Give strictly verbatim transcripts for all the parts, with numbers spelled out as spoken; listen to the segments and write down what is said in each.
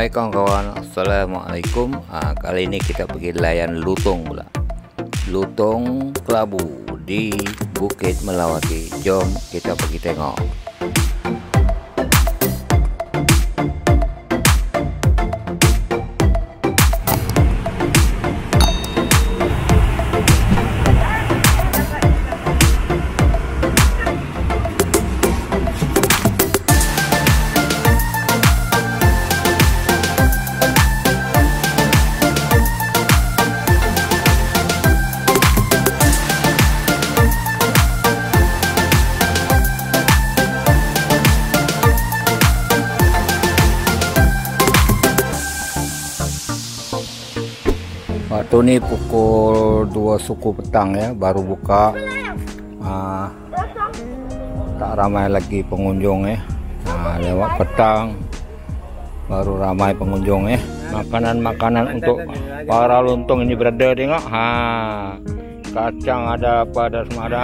Hai kawan-kawan, assalamualaikum. Nah, kali ini kita pergi layan lutung pula. Lutung kelabu di Bukit Melawati. Jom kita pergi tengok. Waktu ini pukul dua suku petang ya, baru buka. Nah, tak ramai lagi pengunjung ya. Nah, lewat petang baru ramai pengunjung ya. Makanan-makanan untuk para lutung ini berada, tengok. Ha, kacang ada, apa ada, semua ada.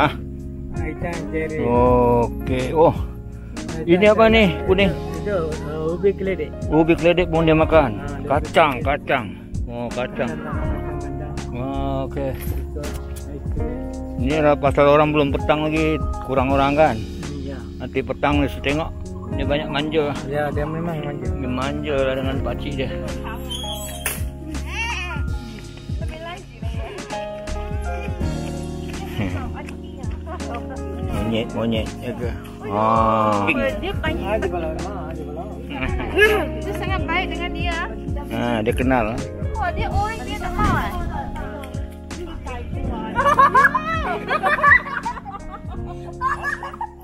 Oke, oh ini apa nih kuning? Ubi keledek. Ubi keledek pun dia makan. Kacang, kacang. Oh, kacang. Oh, oke. Okay. Ini adalah pasar orang belum petang lagi, kurang orang kan? Iya. Nanti petang nih, tengok. Ini banyak manja. Ya, dia memang manja. Dia manja lah dengan pakcik dia. Monyet, monyet jaga. Ah. Dia banyak. Dia sangat baik dengan dia. Nah, dia kenal. Wah, dia orang dia tak mau. Eh?